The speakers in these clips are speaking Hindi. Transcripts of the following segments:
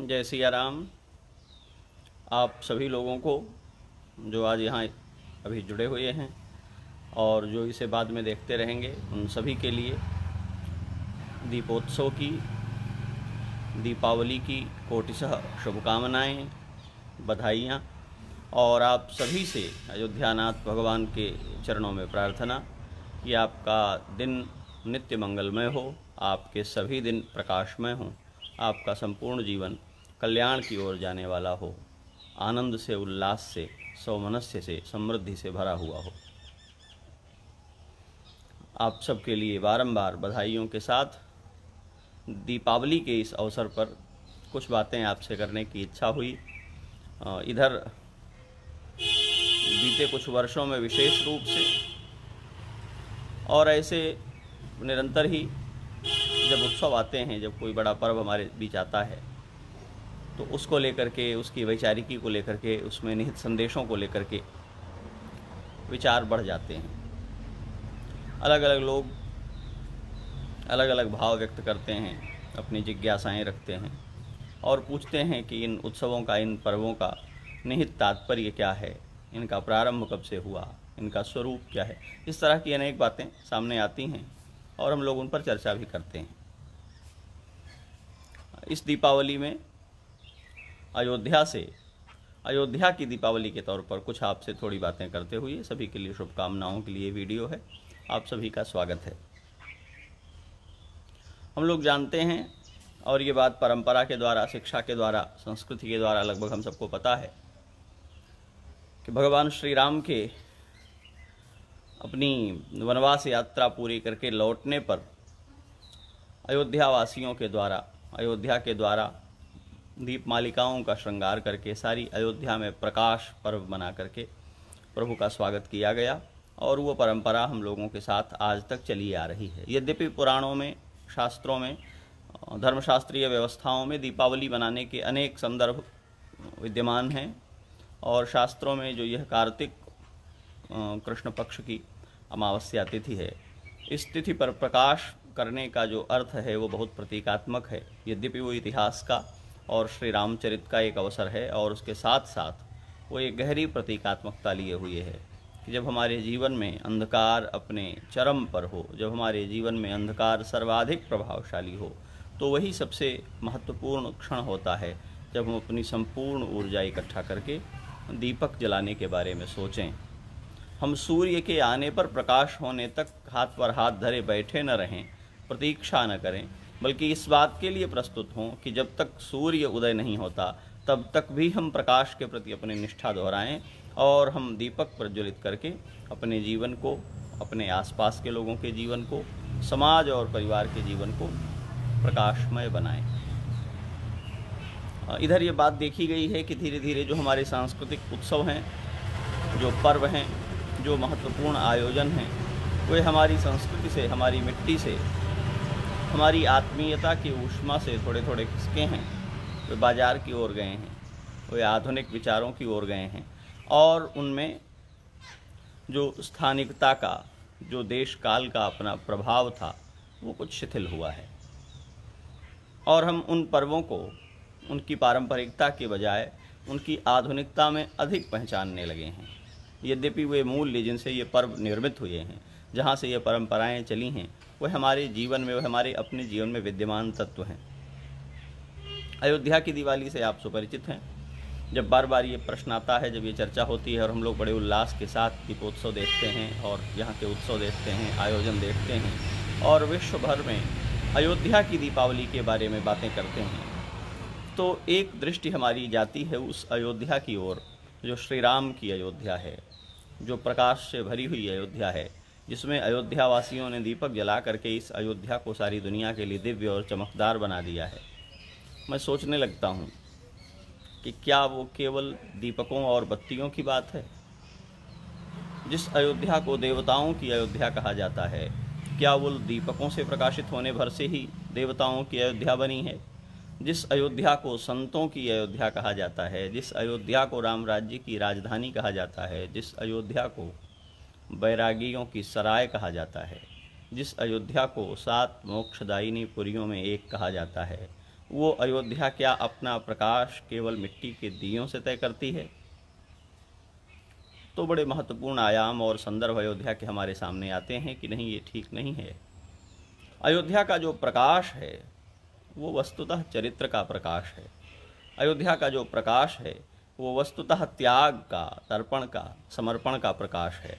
जय सिया राम। आप सभी लोगों को जो आज यहाँ अभी जुड़े हुए हैं और जो इसे बाद में देखते रहेंगे, उन सभी के लिए दीपोत्सव की, दीपावली की कोटिशः शुभकामनाएं, बधाइयाँ। और आप सभी से अयोध्यानाथ भगवान के चरणों में प्रार्थना कि आपका दिन नित्य मंगलमय हो, आपके सभी दिन प्रकाशमय हों, आपका संपूर्ण जीवन कल्याण की ओर जाने वाला हो, आनंद से, उल्लास से, सौमनस्य से, समृद्धि से भरा हुआ हो। आप सबके लिए बारंबार बधाइयों के साथ दीपावली के इस अवसर पर कुछ बातें आपसे करने की इच्छा हुई। इधर बीते कुछ वर्षों में विशेष रूप से और ऐसे निरंतर ही जब उत्सव आते हैं, जब कोई बड़ा पर्व हमारे बीच आता है, तो उसको लेकर के, उसकी वैचारिकी को लेकर के, उसमें निहित संदेशों को लेकर के विचार बढ़ जाते हैं। अलग अलग लोग अलग अलग भाव व्यक्त करते हैं, अपनी जिज्ञासाएं रखते हैं और पूछते हैं कि इन उत्सवों का, इन पर्वों का निहित तात्पर्य क्या है, इनका प्रारंभ कब से हुआ, इनका स्वरूप क्या है। इस तरह की अनेक बातें सामने आती हैं और हम लोग उन पर चर्चा भी करते हैं। इस दीपावली में अयोध्या की दीपावली के तौर पर कुछ आपसे थोड़ी बातें करते हुए सभी के लिए शुभकामनाओं के लिए वीडियो है। आप सभी का स्वागत है। हम लोग जानते हैं और ये बात परंपरा के द्वारा, शिक्षा के द्वारा, संस्कृति के द्वारा लगभग हम सबको पता है कि भगवान श्री राम के अपनी वनवास यात्रा पूरी करके लौटने पर अयोध्या वासियों के द्वारा, अयोध्या के द्वारा दीप मालिकाओं का श्रृंगार करके सारी अयोध्या में प्रकाश पर्व बना करके प्रभु का स्वागत किया गया और वो परंपरा हम लोगों के साथ आज तक चली आ रही है। यद्यपि पुराणों में, शास्त्रों में, धर्मशास्त्रीय व्यवस्थाओं में दीपावली मनाने के अनेक संदर्भ विद्यमान हैं और शास्त्रों में जो यह कार्तिक कृष्ण पक्ष की अमावस्या तिथि है, इस तिथि पर प्रकाश करने का जो अर्थ है वो बहुत प्रतीकात्मक है। यद्यपि वो इतिहास का और श्री रामचरित का एक अवसर है और उसके साथ साथ वो एक गहरी प्रतीकात्मकता लिए हुए है कि जब हमारे जीवन में अंधकार अपने चरम पर हो, जब हमारे जीवन में अंधकार सर्वाधिक प्रभावशाली हो, तो वही सबसे महत्वपूर्ण क्षण होता है जब हम अपनी संपूर्ण ऊर्जा इकट्ठा करके दीपक जलाने के बारे में सोचें। हम सूर्य के आने पर, प्रकाश होने तक हाथ पर हाथ धरे बैठे न रहें, प्रतीक्षा न करें, बल्कि इस बात के लिए प्रस्तुत हों कि जब तक सूर्य उदय नहीं होता तब तक भी हम प्रकाश के प्रति अपनी निष्ठा दोहराएं और हम दीपक प्रज्वलित करके अपने जीवन को, अपने आसपास के लोगों के जीवन को, समाज और परिवार के जीवन को प्रकाशमय बनाएं। इधर ये बात देखी गई है कि धीरे धीरे जो हमारे सांस्कृतिक उत्सव हैं, जो पर्व हैं, जो महत्वपूर्ण आयोजन हैं, वे हमारी संस्कृति से, हमारी मिट्टी से, हमारी आत्मीयता की ऊष्मा से थोड़े थोड़े खिसके हैं। वे बाजार की ओर गए हैं, वे आधुनिक विचारों की ओर गए हैं और उनमें जो स्थानिकता का, जो देश काल का अपना प्रभाव था, वो कुछ शिथिल हुआ है और हम उन पर्वों को उनकी पारंपरिकता के बजाय उनकी आधुनिकता में अधिक पहचानने लगे हैं। यद्यपि वे मूल्य जिनसे ये पर्व निर्मित हुए हैं, जहाँ से ये परंपराएं चली हैं, वह हमारे जीवन में, वह हमारे अपने जीवन में विद्यमान तत्व हैं। अयोध्या की दिवाली से आप सुपरिचित हैं। जब बार बार ये प्रश्न आता है, जब ये चर्चा होती है और हम लोग बड़े उल्लास के साथ दीपोत्सव देखते हैं और यहाँ के उत्सव देखते हैं, आयोजन देखते हैं और विश्व भर में अयोध्या की दीपावली के बारे में बातें करते हैं, तो एक दृष्टि हमारी जाती है उस अयोध्या की ओर जो श्री राम की अयोध्या है, जो प्रकाश से भरी हुई अयोध्या है, जिसमें अयोध्या वासियों ने दीपक जला करके इस अयोध्या को सारी दुनिया के लिए दिव्य और चमकदार बना दिया है। मैं सोचने लगता हूँ कि क्या वो केवल दीपकों और बत्तियों की बात है? जिस अयोध्या को देवताओं की अयोध्या कहा जाता है, क्या वो दीपकों से प्रकाशित होने भर से ही देवताओं की अयोध्या बनी है? जिस अयोध्या को संतों की अयोध्या कहा जाता है, जिस अयोध्या को राम राज्य की राजधानी कहा जाता है, जिस अयोध्या को बैरागियों की सराय कहा जाता है, जिस अयोध्या को 7 मोक्षदायिनी पुरियों में एक कहा जाता है, वो अयोध्या क्या अपना प्रकाश केवल मिट्टी के दियों से तय करती है? तो बड़े महत्वपूर्ण आयाम और संदर्भ अयोध्या के हमारे सामने आते हैं कि नहीं, ये ठीक नहीं है। अयोध्या का जो प्रकाश है वो वस्तुतः चरित्र का प्रकाश है। अयोध्या का जो प्रकाश है वो वस्तुतः त्याग का, तर्पण का, समर्पण का प्रकाश है।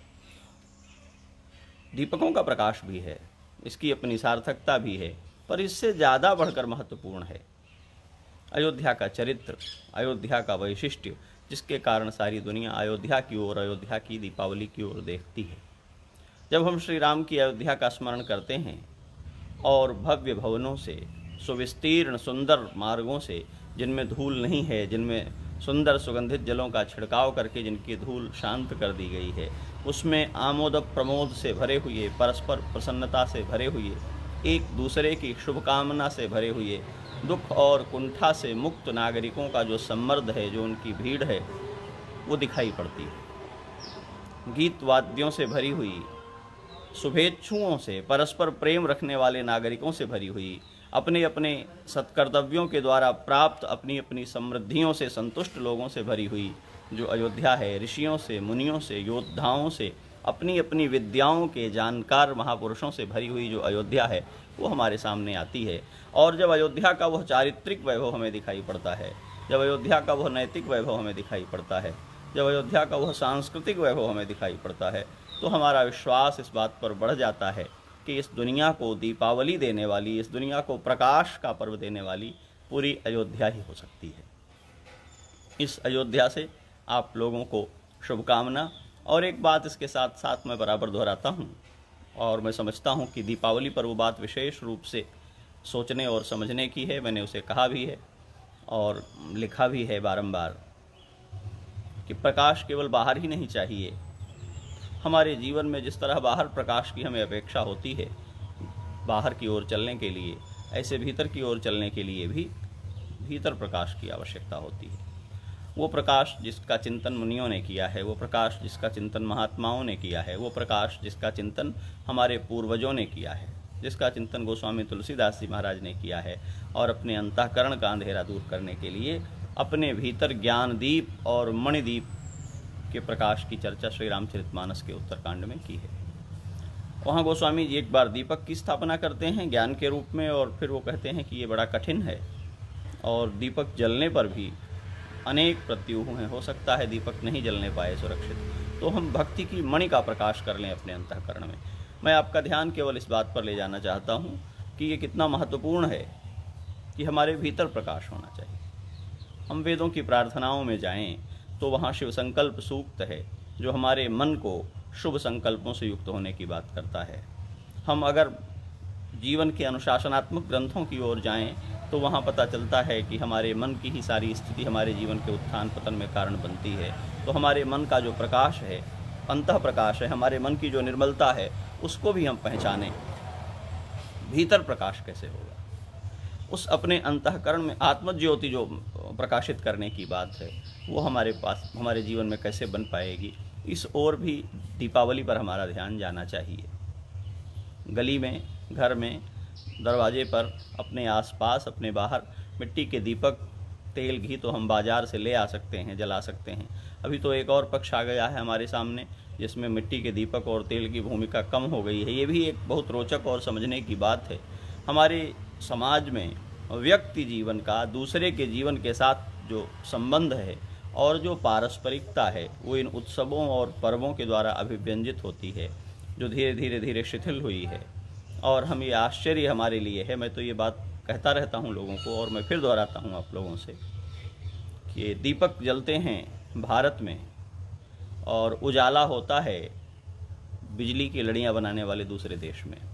दीपकों का प्रकाश भी है, इसकी अपनी सार्थकता भी है, पर इससे ज़्यादा बढ़कर महत्वपूर्ण है अयोध्या का चरित्र, अयोध्या का वैशिष्ट्य, जिसके कारण सारी दुनिया अयोध्या की ओर, अयोध्या की दीपावली की ओर देखती है। जब हम श्री राम की अयोध्या का स्मरण करते हैं और भव्य भवनों से, सुविस्तीर्ण सुंदर मार्गों से, जिनमें धूल नहीं है, जिनमें सुंदर सुगंधित जलों का छिड़काव करके जिनकी धूल शांत कर दी गई है, उसमें आमोद प्रमोद से भरे हुए, परस्पर प्रसन्नता से भरे हुए, एक दूसरे की शुभकामना से भरे हुए, दुख और कुंठा से मुक्त नागरिकों का जो सम्मर्द है, जो उनकी भीड़ है, वो दिखाई पड़ती है। गीत वाद्यों से भरी हुई, शुभेच्छुओं से, परस्पर प्रेम रखने वाले नागरिकों से भरी हुई, अपने अपने सत्कर्तव्यों के द्वारा प्राप्त अपनी अपनी समृद्धियों से संतुष्ट लोगों से भरी हुई जो अयोध्या है, ऋषियों से, मुनियों से, योद्धाओं से, अपनी अपनी विद्याओं के जानकार महापुरुषों से भरी हुई जो अयोध्या है, वो हमारे सामने आती है। और जब अयोध्या का वह चारित्रिक वैभव हमें दिखाई पड़ता है, जब अयोध्या का वह नैतिक वैभव हमें दिखाई पड़ता है, जब अयोध्या का वह सांस्कृतिक वैभव हमें दिखाई पड़ता है, तो हमारा विश्वास इस बात पर बढ़ जाता है कि इस दुनिया को दीपावली देने वाली, इस दुनिया को प्रकाश का पर्व देने वाली पूरी अयोध्या ही हो सकती है। इस अयोध्या से आप लोगों को शुभकामना। और एक बात इसके साथ साथ मैं बराबर दोहराता हूँ, और मैं समझता हूँ कि दीपावली पर वो बात विशेष रूप से सोचने और समझने की है। मैंने उसे कहा भी है और लिखा भी है बारंबार कि प्रकाश केवल बाहर ही नहीं चाहिए। हमारे जीवन में जिस तरह बाहर प्रकाश की हमें अपेक्षा होती है बाहर की ओर चलने के लिए, ऐसे भीतर की ओर चलने के लिए भी भीतर प्रकाश की आवश्यकता होती है। वो प्रकाश जिसका चिंतन मुनियों ने किया है, वो प्रकाश जिसका चिंतन महात्माओं ने किया है, वो प्रकाश जिसका चिंतन हमारे पूर्वजों ने किया है, जिसका चिंतन गोस्वामी तुलसीदास जी महाराज ने किया है, और अपने अंतःकरण का अंधेरा दूर करने के लिए अपने भीतर ज्ञान दीप और मणिदीप के प्रकाश की चर्चा श्री रामचरितमानस के उत्तरकांड में की है। वहाँ गोस्वामी जी एक बार दीपक की स्थापना करते हैं ज्ञान के रूप में, और फिर वो कहते हैं कि ये बड़ा कठिन है और दीपक जलने पर भी अनेक प्रत्युह हैं, हो सकता है दीपक नहीं जलने पाए सुरक्षित, तो हम भक्ति की मणि का प्रकाश कर लें अपने अंतःकरण में। मैं आपका ध्यान केवल इस बात पर ले जाना चाहता हूँ कि ये कितना महत्वपूर्ण है कि हमारे भीतर प्रकाश होना चाहिए। हम वेदों की प्रार्थनाओं में जाएं तो वहाँ शिव संकल्प सूक्त है जो हमारे मन को शुभ संकल्पों से युक्त होने की बात करता है। हम अगर जीवन के अनुशासनात्मक ग्रंथों की ओर जाएं तो वहाँ पता चलता है कि हमारे मन की ही सारी स्थिति हमारे जीवन के उत्थान पतन में कारण बनती है। तो हमारे मन का जो प्रकाश है, अंतः प्रकाश है, हमारे मन की जो निर्मलता है, उसको भी हम पहचानें। भीतर प्रकाश कैसे होगा? उस अपने अंतःकरण में आत्मज्योति जो प्रकाशित करने की बात है, वो हमारे पास, हमारे जीवन में कैसे बन पाएगी, इस ओर भी दीपावली पर हमारा ध्यान जाना चाहिए। गली में, घर में, दरवाजे पर, अपने आसपास, अपने बाहर मिट्टी के दीपक, तेल घी तो हम बाजार से ले आ सकते हैं, जला सकते हैं। अभी तो एक और पक्ष आ गया है हमारे सामने जिसमें मिट्टी के दीपक और तेल की भूमिका कम हो गई है। ये भी एक बहुत रोचक और समझने की बात है। हमारे समाज में व्यक्ति जीवन का दूसरे के जीवन के साथ जो संबंध है और जो पारस्परिकता है, वो इन उत्सवों और पर्वों के द्वारा अभिव्यंजित होती है, जो धीरे धीरे शिथिल हुई है। और हम ये आश्चर्य हमारे लिए है। मैं तो ये बात कहता रहता हूँ लोगों को, और मैं फिर दोहराता हूँ आप लोगों से कि दीपक जलते हैं भारत में और उजाला होता है बिजली की लड़ियाँ बनाने वाले दूसरे देश में।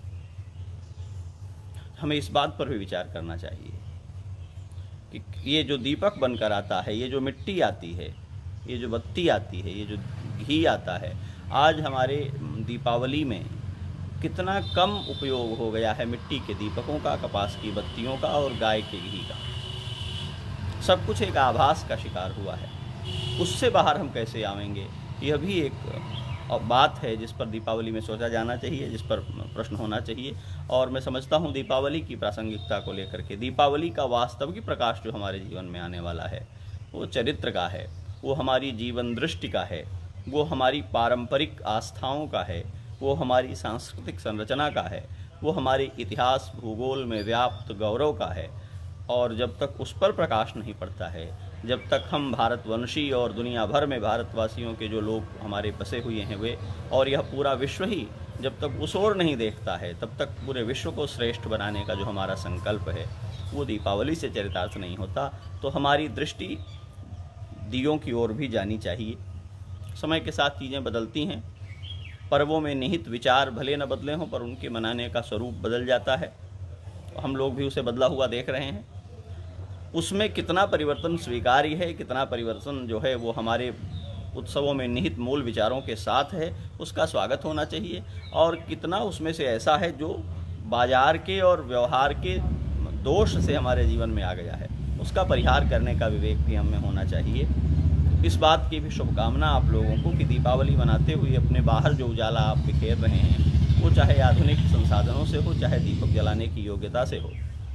हमें इस बात पर भी विचार करना चाहिए कि ये जो दीपक बनकर आता है, ये जो मिट्टी आती है, ये जो बत्ती आती है, ये जो घी आता है, आज हमारे दीपावली में कितना कम उपयोग हो गया है मिट्टी के दीपकों का, कपास की बत्तियों का और गाय के घी का। सब कुछ एक आभास का शिकार हुआ है। उससे बाहर हम कैसे आवेंगे, यह भी एक बात है जिस पर दीपावली में सोचा जाना चाहिए, जिस पर प्रश्न होना चाहिए। और मैं समझता हूँ दीपावली की प्रासंगिकता को लेकर के, दीपावली का वास्तविक प्रकाश जो हमारे जीवन में आने वाला है वो चरित्र का है, वो हमारी जीवन दृष्टि का है, वो हमारी पारंपरिक आस्थाओं का है, वो हमारी सांस्कृतिक संरचना का है, वो हमारे इतिहास भूगोल में व्याप्त गौरव का है। और जब तक उस पर प्रकाश नहीं पड़ता है, जब तक हम भारतवंशी और दुनिया भर में भारतवासियों के जो लोग हमारे बसे हुए हैं वे और यह पूरा विश्व ही जब तक उस ओर नहीं देखता है, तब तक पूरे विश्व को श्रेष्ठ बनाने का जो हमारा संकल्प है वो दीपावली से चरितार्थ नहीं होता। तो हमारी दृष्टि दियों की ओर भी जानी चाहिए। समय के साथ चीज़ें बदलती हैं, पर्वों में निहित विचार भले न बदले हों पर उनके मनाने का स्वरूप बदल जाता है। हम लोग भी उसे बदला हुआ देख रहे हैं। उसमें कितना परिवर्तन स्वीकार्य है, कितना परिवर्तन जो है वो हमारे उत्सवों में निहित मूल विचारों के साथ है, उसका स्वागत होना चाहिए, और कितना उसमें से ऐसा है जो बाजार के और व्यवहार के दोष से हमारे जीवन में आ गया है, उसका परिहार करने का विवेक भी हमें होना चाहिए। इस बात की भी शुभकामना आप लोगों को कि दीपावली मनाते हुए अपने बाहर जो उजाला आप बिखेर रहे हैं वो चाहे आधुनिक संसाधनों से हो, चाहे दीपक जलाने की योग्यता से हो,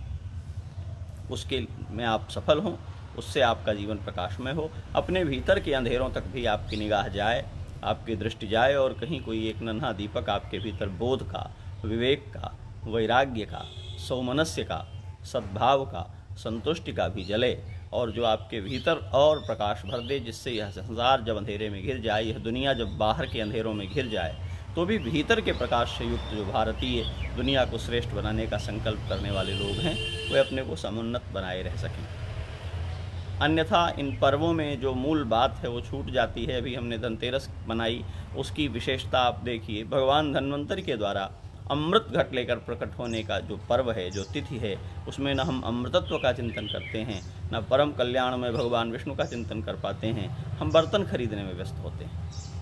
उसके में आप सफल हों, उससे आपका जीवन प्रकाशमय हो। अपने भीतर के अंधेरों तक भी आपकी निगाह जाए, आपकी दृष्टि जाए और कहीं कोई एक नन्हा दीपक आपके भीतर बोध का, विवेक का, वैराग्य का, सौमनस्य का, सद्भाव का, संतुष्टि का भी जले और जो आपके भीतर और प्रकाश भर दे, जिससे यह संसार जब अंधेरे में घिर जाए, यह दुनिया जब बाहर के अंधेरों में घिर जाए, तो भी भीतर के प्रकाश से युक्त जो भारतीय दुनिया को श्रेष्ठ बनाने का संकल्प करने वाले लोग हैं वे अपने को समुन्नत बनाए रह सकें। अन्यथा इन पर्वों में जो मूल बात है वो छूट जाती है। अभी हमने धनतेरस मनाई, उसकी विशेषता आप देखिए, भगवान धन्वंतरि के द्वारा अमृत घट लेकर प्रकट होने का जो पर्व है, जो तिथि है, उसमें न हम अमृतत्व का चिंतन करते हैं, न परम कल्याण में भगवान विष्णु का चिंतन कर पाते हैं। हम बर्तन खरीदने में व्यस्त होते हैं।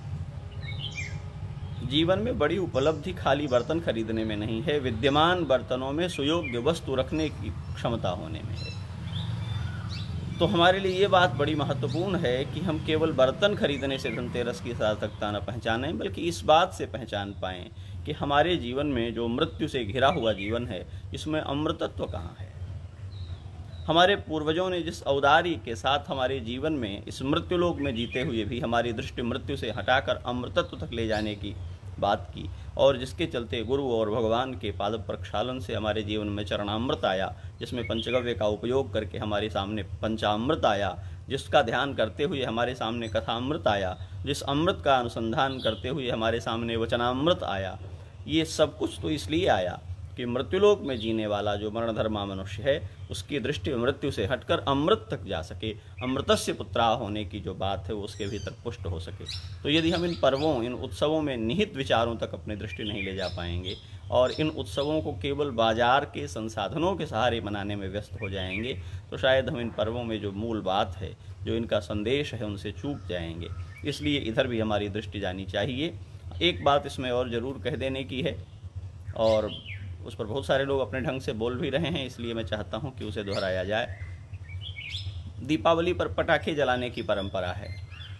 जीवन में बड़ी उपलब्धि खाली बर्तन खरीदने में नहीं है, विद्यमान बर्तनों में सुयोग्य वस्तु रखने की क्षमता होने में है। तो हमारे लिए ये बात बड़ी महत्वपूर्ण है कि हम केवल बर्तन खरीदने से धनतेरस की सार्थकता न पहचानें, बल्कि इस बात से पहचान पाएं कि हमारे जीवन में जो मृत्यु से घिरा हुआ जीवन है, इसमें अमृतत्व कहाँ है। हमारे पूर्वजों ने जिस औदार्य के साथ हमारे जीवन में इस मृत्युलोक में जीते हुए भी हमारी दृष्टि मृत्यु से हटाकर अमृतत्व तक ले जाने की बात की, और जिसके चलते गुरु और भगवान के पाद प्रक्षालन से हमारे जीवन में चरणामृत आया, जिसमें पंचगव्य का उपयोग करके हमारे सामने पंचामृत आया, जिसका ध्यान करते हुए हमारे सामने कथामृत आया, जिस अमृत का अनुसंधान करते हुए हमारे सामने वचनामृत आया। ये सब कुछ तो इसलिए आया कि मृत्युलोक में जीने वाला जो मरणधर्मा मनुष्य है, उसकी दृष्टि मृत्यु से हटकर अमृत तक जा सके, अमृतस्य पुत्रा होने की जो बात है वो उसके भीतर पुष्ट हो सके। तो यदि हम इन पर्वों, इन उत्सवों में निहित विचारों तक अपनी दृष्टि नहीं ले जा पाएंगे और इन उत्सवों को केवल बाजार के संसाधनों के सहारे मनाने में व्यस्त हो जाएंगे, तो शायद हम इन पर्वों में जो मूल बात है, जो इनका संदेश है, उनसे चूक जाएंगे। इसलिए इधर भी हमारी दृष्टि जानी चाहिए। एक बात इसमें और ज़रूर कह देने की है, और उस पर बहुत सारे लोग अपने ढंग से बोल भी रहे हैं, इसलिए मैं चाहता हूं कि उसे दोहराया जाए। दीपावली पर पटाखे जलाने की परंपरा है।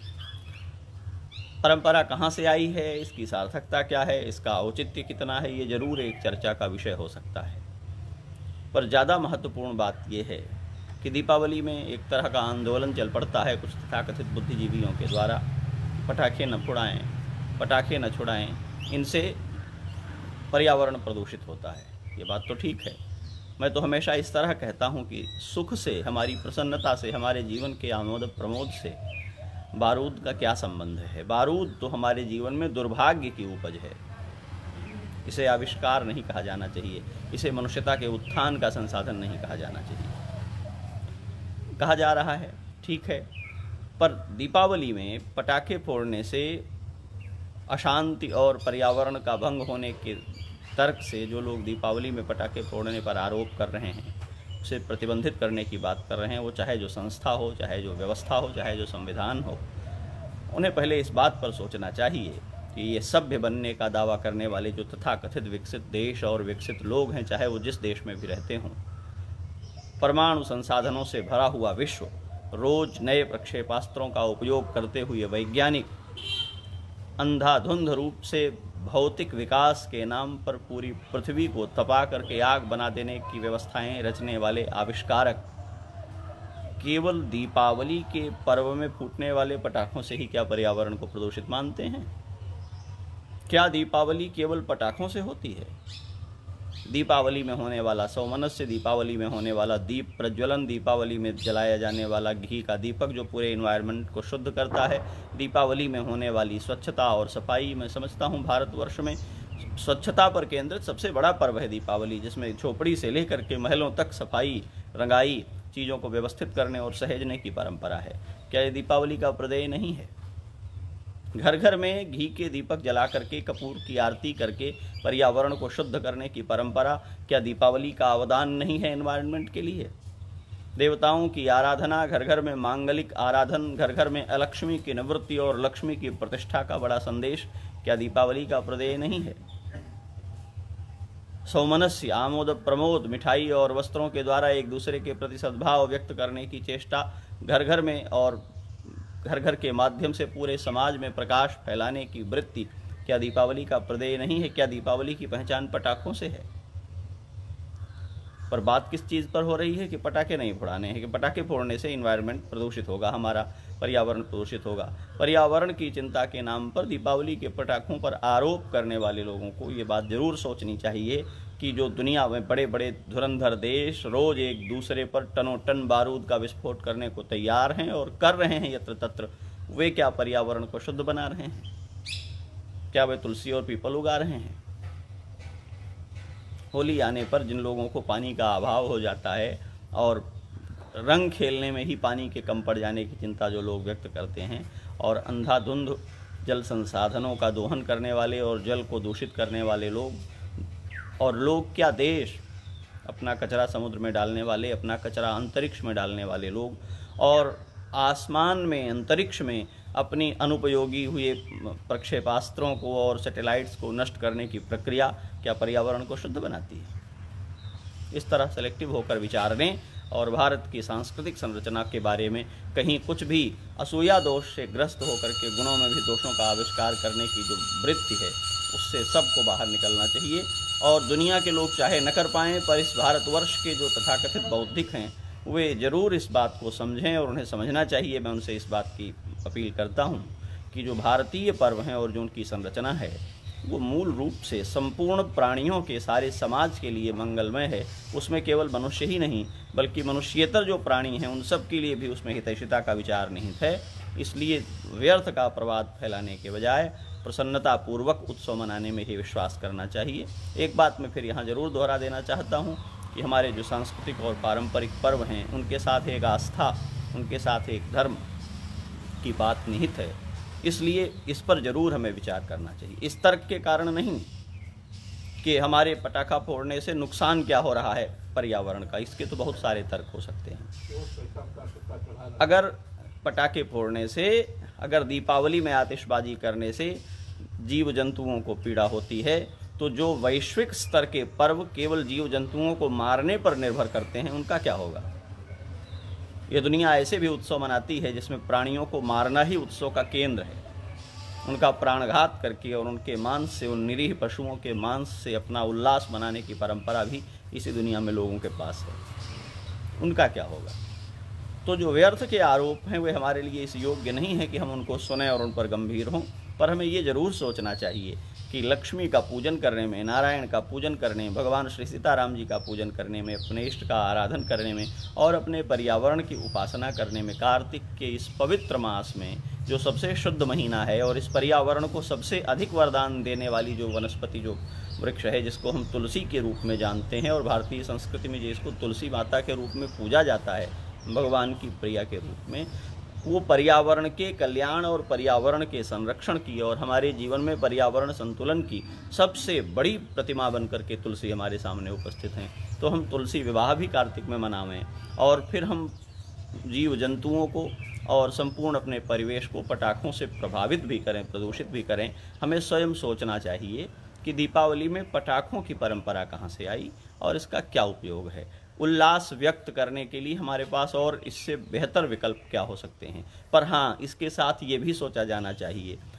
परंपरा कहाँ से आई है, इसकी सार्थकता क्या है, इसका औचित्य कितना है, ये जरूर एक चर्चा का विषय हो सकता है। पर ज़्यादा महत्वपूर्ण बात यह है कि दीपावली में एक तरह का आंदोलन चल पड़ता है कुछ तथाकथित बुद्धिजीवियों के द्वारा, पटाखे न फुड़ाएं, पटाखे न छुड़ाएं, इनसे पर्यावरण प्रदूषित होता है। ये बात तो ठीक है। मैं तो हमेशा इस तरह कहता हूँ कि सुख से, हमारी प्रसन्नता से, हमारे जीवन के आमोद प्रमोद से बारूद का क्या संबंध है। बारूद तो हमारे जीवन में दुर्भाग्य की उपज है। इसे आविष्कार नहीं कहा जाना चाहिए, इसे मनुष्यता के उत्थान का संसाधन नहीं कहा जाना चाहिए। कहा जा रहा है, ठीक है, पर दीपावली में पटाखे फोड़ने से अशांति और पर्यावरण का भंग होने के तर्क से जो लोग दीपावली में पटाखे फोड़ने पर आरोप कर रहे हैं, उसे प्रतिबंधित करने की बात कर रहे हैं, वो चाहे जो संस्था हो, चाहे जो व्यवस्था हो, चाहे जो संविधान हो, उन्हें पहले इस बात पर सोचना चाहिए कि ये सभ्य बनने का दावा करने वाले जो तथाकथित विकसित देश और विकसित लोग हैं, चाहे वो जिस देश में भी रहते हों, परमाणु संसाधनों से भरा हुआ विश्व, रोज नए प्रक्षेपास्त्रों का उपयोग करते हुए वैज्ञानिक अंधाधुंध रूप से भौतिक विकास के नाम पर पूरी पृथ्वी को तपा करके आग बना देने की व्यवस्थाएं रचने वाले आविष्कारक केवल दीपावली के पर्व में फूटने वाले पटाखों से ही क्या पर्यावरण को प्रदूषित मानते हैं? क्या दीपावली केवल पटाखों से होती है? दीपावली में होने वाला सौमनस्य, दीपावली में होने वाला दीप प्रज्वलन, दीपावली में जलाया जाने वाला घी का दीपक जो पूरे एनवायरनमेंट को शुद्ध करता है, दीपावली में होने वाली स्वच्छता और सफाई, मैं समझता हूँ भारतवर्ष में स्वच्छता पर केंद्रित सबसे बड़ा पर्व है दीपावली, जिसमें झोपड़ी से लेकर के महलों तक सफाई, रंगाई, चीज़ों को व्यवस्थित करने और सहेजने की परंपरा है। क्या ये दीपावली का प्रदेय नहीं है? घर घर में घी के दीपक जला करके, कपूर की आरती करके पर्यावरण को शुद्ध करने की परंपरा, क्या दीपावली का अवदान नहीं है एनवायरनमेंट के लिए? देवताओं की आराधना, घर घर में मांगलिक आराधन, घर घर में अलक्ष्मी की निवृत्ति और लक्ष्मी की प्रतिष्ठा का बड़ा संदेश, क्या दीपावली का प्रदेय नहीं है? सौमनस्य, आमोद प्रमोद, मिठाई और वस्त्रों के द्वारा एक दूसरे के प्रति सद्भाव व्यक्त करने की चेष्टा, घर घर में और घर घर के माध्यम से पूरे समाज में प्रकाश फैलाने की वृत्ति, क्या दीपावली का प्रदेय नहीं है? क्या दीपावली की पहचान पटाखों से है? पर बात किस चीज़ पर हो रही है कि पटाखे नहीं फोड़ाने हैं, कि पटाखे फोड़ने से इन्वायरमेंट प्रदूषित होगा, हमारा पर्यावरण प्रदूषित होगा। पर्यावरण की चिंता के नाम पर दीपावली के पटाखों पर आरोप करने वाले लोगों को ये बात जरूर सोचनी चाहिए कि जो दुनिया में बड़े बड़े धुरंधर देश रोज एक दूसरे पर टनों टन बारूद का विस्फोट करने को तैयार हैं और कर रहे हैं यत्र तत्र, वे क्या पर्यावरण को शुद्ध बना रहे हैं? क्या वे तुलसी और पीपल उगा रहे हैं? होली आने पर जिन लोगों को पानी का अभाव हो जाता है और रंग खेलने में ही पानी के कम पड़ जाने की चिंता जो लोग व्यक्त करते हैं, और अंधाधुंध जल संसाधनों का दोहन करने वाले और जल को दूषित करने वाले लोग, और लोग क्या देश, अपना कचरा समुद्र में डालने वाले, अपना कचरा अंतरिक्ष में डालने वाले लोग, और आसमान में, अंतरिक्ष में अपनी अनुपयोगी हुए प्रक्षेपास्त्रों को और सैटेलाइट्स को नष्ट करने की प्रक्रिया क्या पर्यावरण को शुद्ध बनाती है? इस तरह सेलेक्टिव होकर विचारने और भारत की सांस्कृतिक संरचना के बारे में कहीं कुछ भी असूया दोष से ग्रस्त होकर के गुणों में भी दोषों का आविष्कार करने की जो वृत्ति है, उससे सबको बाहर निकलना चाहिए। और दुनिया के लोग चाहे न कर पाएँ, पर इस भारतवर्ष के जो तथाकथित बौद्धिक हैं वे ज़रूर इस बात को समझें और उन्हें समझना चाहिए। मैं उनसे इस बात की अपील करता हूँ कि जो भारतीय पर्व हैं और जो उनकी संरचना है वो मूल रूप से संपूर्ण प्राणियों के, सारे समाज के लिए मंगलमय है। उसमें केवल मनुष्य ही नहीं बल्कि मनुष्येतर जो प्राणी हैं उन सब के लिए भी उसमें हितैषिता का विचार निहित है। इसलिए व्यर्थ का प्रवाद फैलाने के बजाय प्रसन्नतापूर्वक उत्सव मनाने में ही विश्वास करना चाहिए। एक बात मैं फिर यहाँ ज़रूर दोहरा देना चाहता हूँ कि हमारे जो सांस्कृतिक और पारंपरिक पर्व हैं उनके साथ एक आस्था, उनके साथ एक धर्म की बात निहित है, इसलिए इस पर ज़रूर हमें विचार करना चाहिए। इस तर्क के कारण नहीं कि हमारे पटाखा फोड़ने से नुकसान क्या हो रहा है पर्यावरण का, इसके तो बहुत सारे तर्क हो सकते हैं। अगर पटाखे फोड़ने से, अगर दीपावली में आतिशबाजी करने से जीव जंतुओं को पीड़ा होती है, तो जो वैश्विक स्तर के पर्व केवल जीव जंतुओं को मारने पर निर्भर करते हैं उनका क्या होगा? ये दुनिया ऐसे भी उत्सव मनाती है जिसमें प्राणियों को मारना ही उत्सव का केंद्र है। उनका प्राणघात करके और उनके मांस से, उन निरीह पशुओं के मांस से अपना उल्लास मनाने की परंपरा भी इसी दुनिया में लोगों के पास है। उनका क्या होगा? तो जो व्यर्थ के आरोप हैं वे हमारे लिए इस योग्य नहीं है कि हम उनको सुने और उन पर गंभीर हों। पर हमें ये ज़रूर सोचना चाहिए कि लक्ष्मी का पूजन करने में, नारायण का पूजन करने, भगवान श्री सीताराम जी का पूजन करने में, अपने इष्ट का आराधन करने में और अपने पर्यावरण की उपासना करने में, कार्तिक के इस पवित्र मास में जो सबसे शुद्ध महीना है और इस पर्यावरण को सबसे अधिक वरदान देने वाली जो वनस्पति, जो वृक्ष है जिसको हम तुलसी के रूप में जानते हैं और भारतीय संस्कृति में जिसको तुलसी माता के रूप में पूजा जाता है, भगवान की प्रिया के रूप में, वो पर्यावरण के कल्याण और पर्यावरण के संरक्षण की और हमारे जीवन में पर्यावरण संतुलन की सबसे बड़ी प्रतिमा बनकर के तुलसी हमारे सामने उपस्थित हैं। तो हम तुलसी विवाह भी कार्तिक में मनावें और फिर हम जीव जंतुओं को और संपूर्ण अपने परिवेश को पटाखों से प्रभावित भी करें, प्रदूषित भी करें। हमें स्वयं सोचना चाहिए कि दीपावली में पटाखों की परंपरा कहाँ से आई और इसका क्या उपयोग है। उल्लास व्यक्त करने के लिए हमारे पास और इससे बेहतर विकल्प क्या हो सकते हैं। पर हाँ, इसके साथ ये भी सोचा जाना चाहिए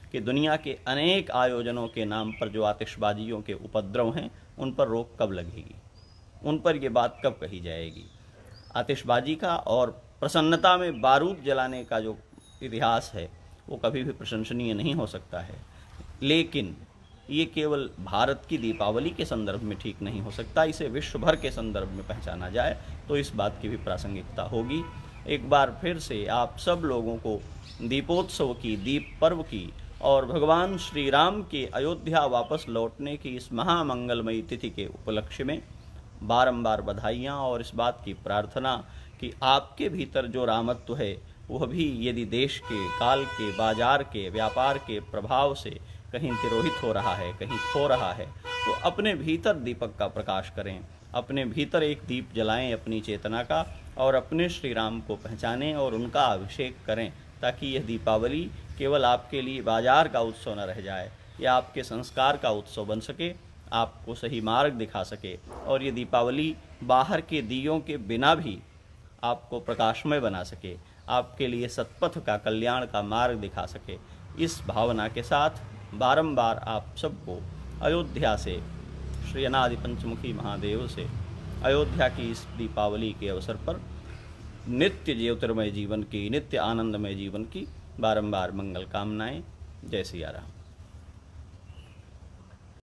कि दुनिया के अनेक आयोजनों के नाम पर जो आतिशबाजियों के उपद्रव हैं, उन पर रोक कब लगेगी, उन पर ये बात कब कही जाएगी। आतिशबाजी का और प्रसन्नता में बारूद जलाने का जो इतिहास है वो कभी भी प्रशंसनीय नहीं हो सकता है, लेकिन ये केवल भारत की दीपावली के संदर्भ में ठीक नहीं हो सकता, इसे विश्व भर के संदर्भ में पहचाना जाए तो इस बात की भी प्रासंगिकता होगी। एक बार फिर से आप सब लोगों को दीपोत्सव की, दीप पर्व की और भगवान श्री राम के अयोध्या वापस लौटने की इस महामंगलमयी तिथि के उपलक्ष्य में बारंबार बधाइयाँ और इस बात की प्रार्थना कि आपके भीतर जो रामत्व है वह भी यदि देश के, काल के, बाजार के, व्यापार के प्रभाव से कहीं तिरोहित हो रहा है, कहीं खो रहा है, तो अपने भीतर दीपक का प्रकाश करें, अपने भीतर एक दीप जलाएं अपनी चेतना का और अपने श्री राम को पहचानें और उनका अभिषेक करें, ताकि यह दीपावली केवल आपके लिए बाजार का उत्सव न रह जाए, यह आपके संस्कार का उत्सव बन सके, आपको सही मार्ग दिखा सके और ये दीपावली बाहर के दियों के बिना भी आपको प्रकाशमय बना सके, आपके लिए सत्पथ का, कल्याण का मार्ग दिखा सके। इस भावना के साथ बारंबार आप सबको अयोध्या से, श्री अनादि पंचमुखी महादेव से अयोध्या की इस दीपावली के अवसर पर नित्य ज्योतिर्मय जीवन की, नित्य आनंदमय जीवन की बारंबार मंगल कामनाएं। जय सिया राम।